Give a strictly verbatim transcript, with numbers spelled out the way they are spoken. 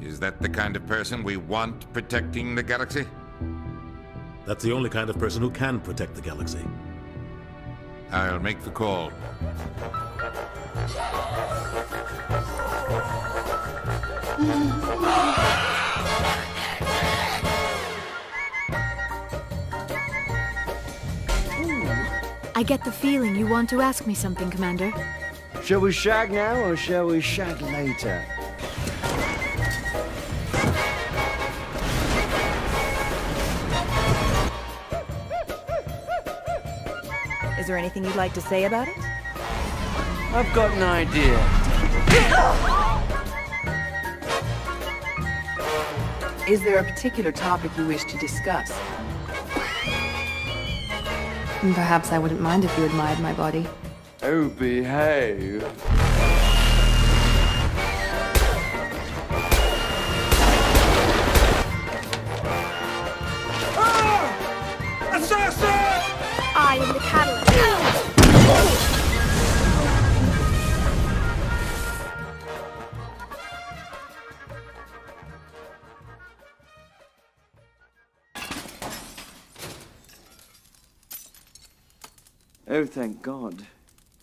Is that the kind of person we want protecting the galaxy? That's the only kind of person who can protect the galaxy. I'll make the call. I get the feeling you want to ask me something, Commander. Shall we shag now, or shall we shag later? Is there anything you'd like to say about it? I've got an idea. Is there a particular topic you wish to discuss? Perhaps I wouldn't mind if you admired my body. Oh, behave. Ah! Assassin! I am the catalyst. Oh, thank God.